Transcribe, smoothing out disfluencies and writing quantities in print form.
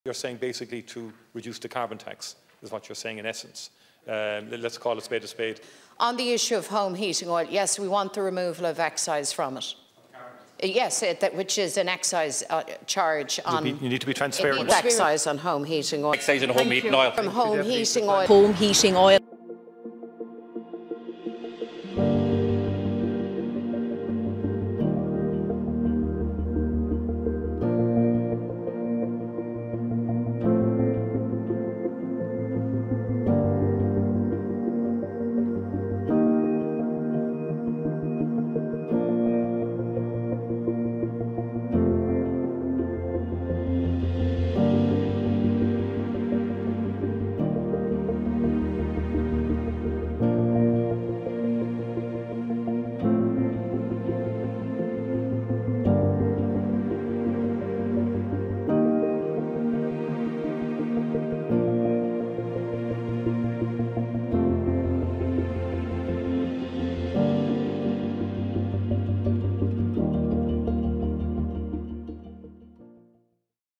You're saying basically to reduce the carbon tax, is what you're saying in essence. Let's call a spade a spade. On the issue of home heating oil, yes, we want the removal of excise from it. Yes, which is an excise charge on... You need to be transparent. Excise on home heating oil. Excise on home heating oil. From home heating oil. Home heating oil.